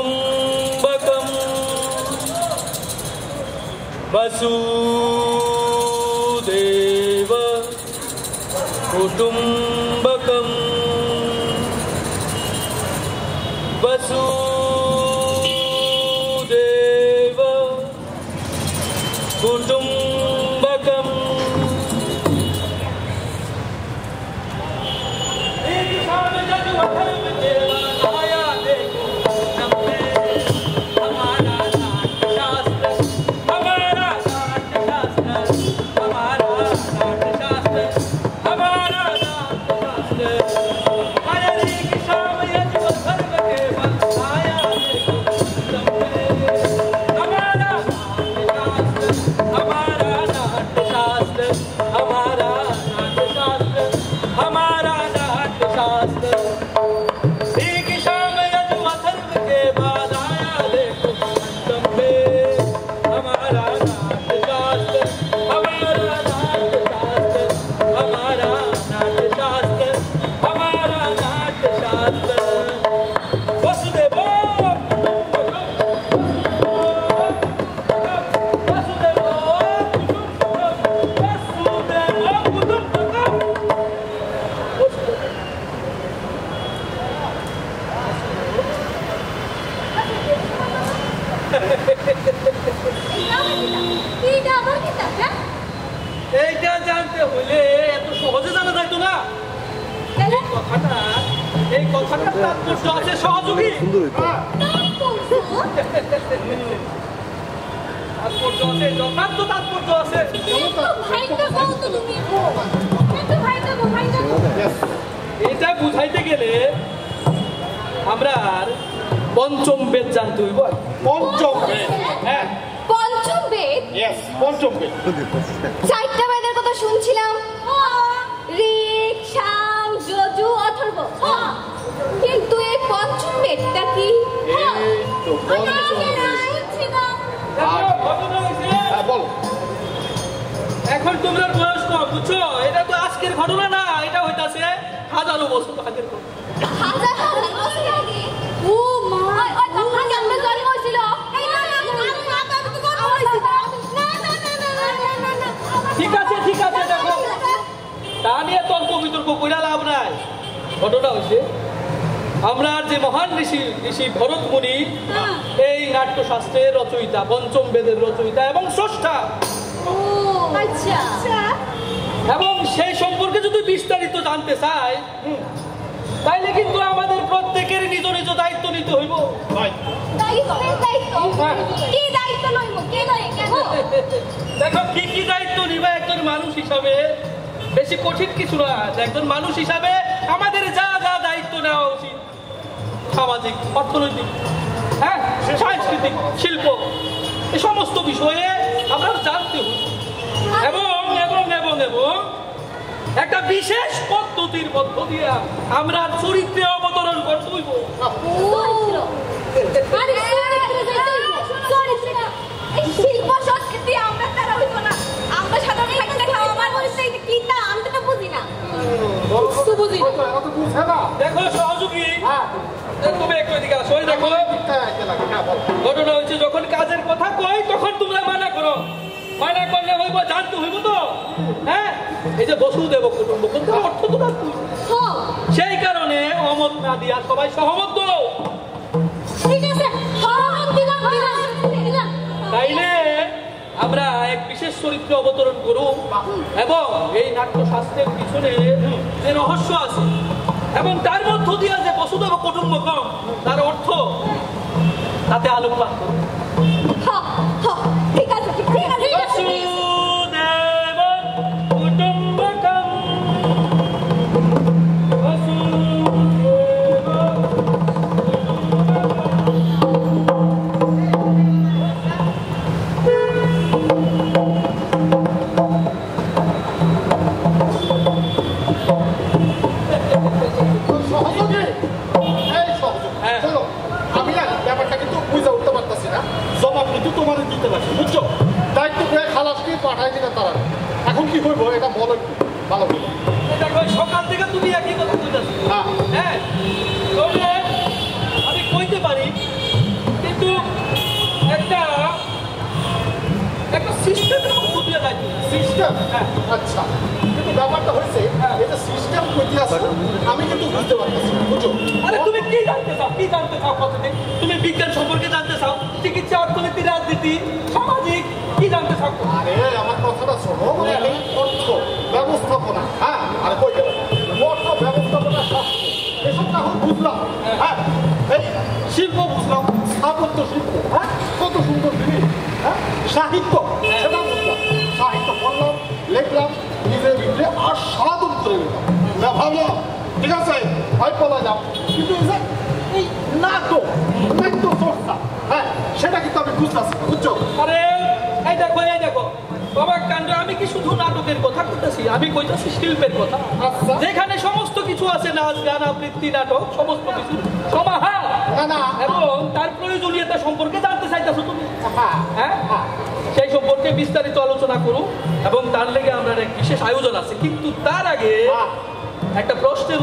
कुटुम्बकम् वसुदेव कुटुम्बकम् वसुदेव कुटुम्बकम् এটা বুঝাইতে গেলে আমরা পঞ্চম বেদ জানতে হইব। পঞ্চম বেদ, হ্যাঁ পঞ্চম বেদ, यस পঞ্চম বেদ। চারটা বেদের কথা শুনছিলাম, ঋক, সাম, যজু, অথর্ব, কিন্তু এই পঞ্চম বেদটা কি? এখন তোমরা বয়স কম, বুঝছো? এটা তো আজকের ঘটনা না, এটা হইতাছে হাজারো বছর আগের ঘটনা। হাজার হাজার বছর আগে? ও মা, ওই তখন কেমনে জন্ম হয়েছিল? ঠিক আছে ঠিক আছে, দেখো তা নিয়ে তর্ক বিতর্ক কইরা লাভ নাই। ঘটনা হয়েছে আমরা যে মহান ঋষি ভরত মুনি এই নাট্যশাস্ত্রের রচয়িতা, পঞ্চম বেদের রচয়িতা এবং স্রষ্টা। আচ্ছা, এবং সেই সম্পর্কে যদি বিস্তারিত জানতে চাই তাইলে কিন্তু আমাদের প্রত্যেকের নিজ নিজ দায়িত্ব নিতে হইব। দেখো কি কি দায়িত্ব নিবে একজন মানুষ হিসাবে, বেশি কঠিন কিছু না। একজন মানুষ হিসাবে আমাদের যা যা দায়িত্ব নেওয়া উচিত, সামাজিক, অর্থনৈতিক, হ্যাঁ সাংস্কৃতিক, শিল্প, এই সমস্ত বিষয়ে আমরা জানতে হইব এবং এবং এবং এবং একটা বিশেষ পদ্ধতির মধ্য দিয়ে আমরা চরিত্রে অবতরণ করতে হইব। শিল্প সংস্কৃতি আমরা তারা হইব না, আমরা সাধারণ থাকতে খাওয়া মানুষ কি না, আমরা তো বুঝি না। দেখো সহযোগী, তুমি একটু এদিকে আসো। দেখো ঘটনা হচ্ছে যখন কাজের কথা কই তখন তোমরা মানা করো, মানা করলে হইব, জানতে হইব তো। হ্যাঁ, এই যে বসুদেব কুটুম্বকম অর্থ তো জানতে হইব, সেই কারণে অমত না দিয়া সবাই সহমত। তাইলে আমরা এক বিশেষ চরিত্রে অবতরণ করুক এবং এই নাট্যশাস্ত্রের পিছনে যে রহস্য আছে এবং তার মধ্য দিয়ে যে বসুদেব কুটুম্বকম তার অর্থ তাতে আলোকপাত করুন। ঠিক আছে, ঠিক আছে। বসুদেব কুটুম্বকম, আমি না ব্যাপারটা কিন্তু বুঝে উঠতে পারতেছি না। সিস্টেম আচ্ছা কিন্তু ব্যাপারটা হয়েছে এই যে সিস্টেম কইতে আসো আমি কিন্তু বুঝতে পারতেছি বুঝো আরে তুমি কি জানতে চাও কতদিন তুমি বিজ্ঞান সম্পর্কে জানতে চাও চিকিৎসা অর্থনীতি রাজনীতি সামাজিক কি জানতে চাও আরে আমার কথাটা শোনো মানে এই অর্থ ব্যবস্থাপনা হ্যাঁ আর কই গেল অর্থ ব্যবস্থাপনা শাস্ত্র এসব না হোক বুঝলাম হ্যাঁ এই শিল্প বুঝলাম স্থাপত্য শিল্প হ্যাঁ কত সুন্দর জিনিস হ্যাঁ সাহিত্য সেটা বুঝলাম সাহিত্য পড়লাম লিখলাম নিজের ভিতরে আর সাধন করে নিলাম না ভাবলাম ঠিক আছে হয় বলা যাও কিন্তু এই নাটক নাট্য চর্চা হ্যাঁ সেটা কিন্তু আমি বুঝতেছি বুঝছো আরে এই দেখো বাবা কাণ্ড আমি কি শুধু নাটকের কথা কইতাছি আমি কইতাছি শিল্পের কথা আচ্ছা। যেখানে সমস্ত কিছু আছে নাচ গান আবৃত্তি নাটক সমস্ত কিছু সমাহার না এবং তার প্রয়োজনীয়তা সম্পর্কে জানতে চাইতেছো তুমি হ্যাঁ হ্যাঁ সেই সম্পর্কে বিস্তারিত আলোচনা করু এবং তার লেগে আমরা এক বিশেষ আয়োজন আছে কিন্তু তার আগে একটা প্রশ্নের